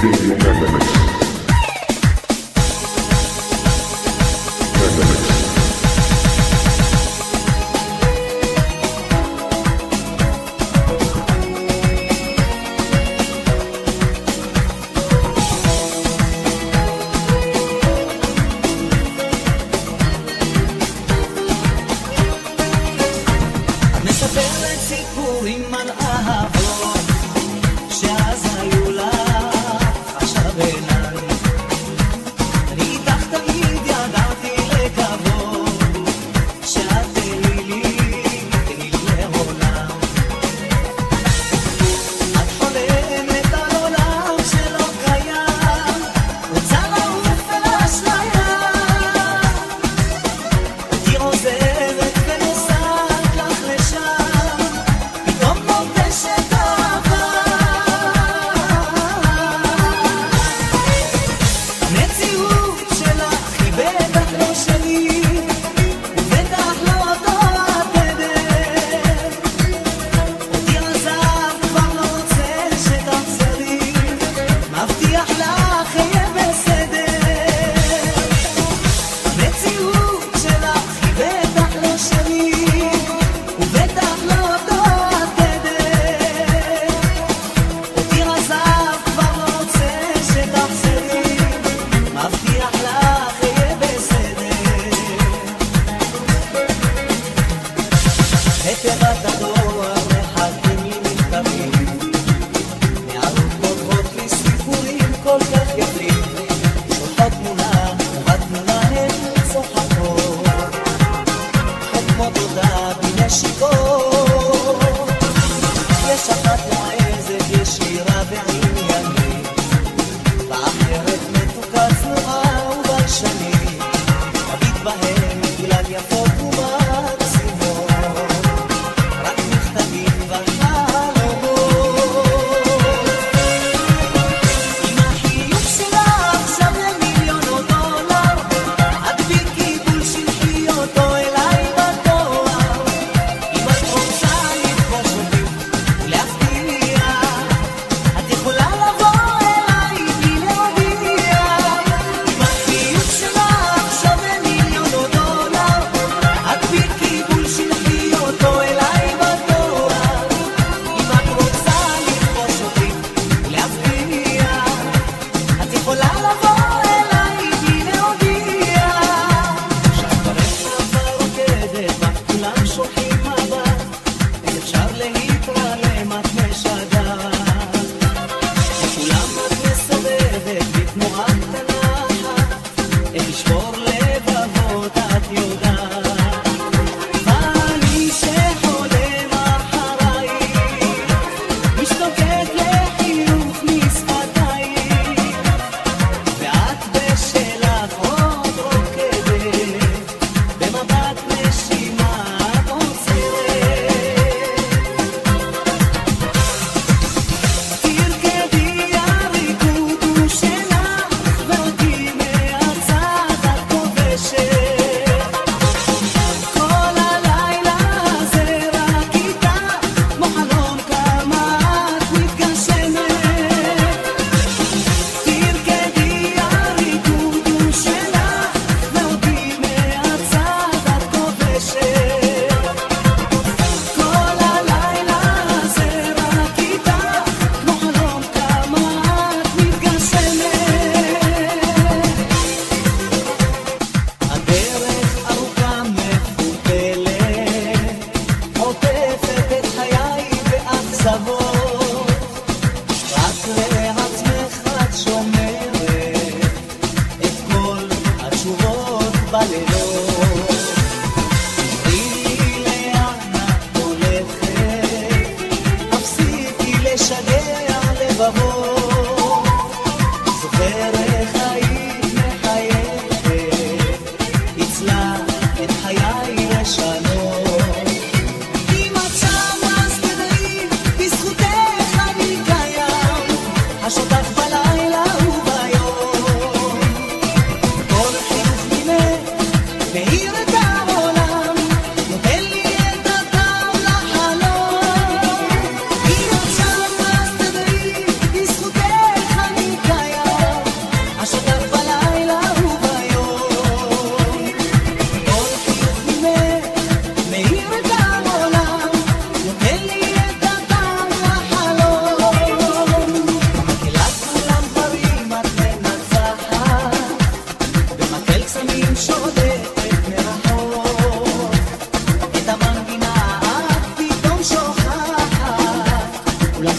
עוזרת ונוסעת לך לשם, פתאום נוטשת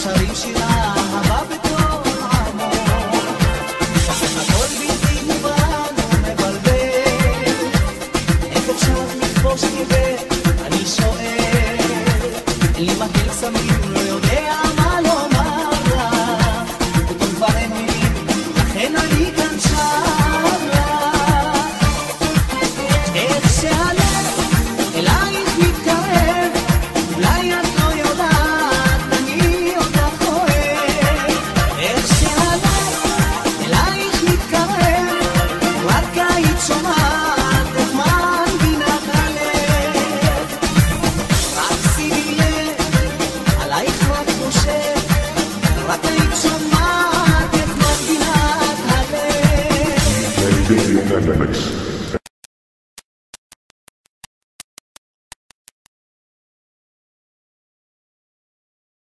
שרים שירה אהבה בכל עמוק הכל בלתי מובן ומבלבל איך אפשר לכבוש כבד אני שואל אין לי מגיל קסמים לא יודע מה לומר לך פתאום כבר אין מילים לכן אני כאן שר לך איך שהלב אלייך מתקרב אולי את לא יודעת אני אותך אוהב איך שהלב אלייך מתקרב רק היית שומעת את מנגינת הלב רק שימי לב עלייך רק חושב רק היית שומעת את מנגינת הלב Baby in the mix.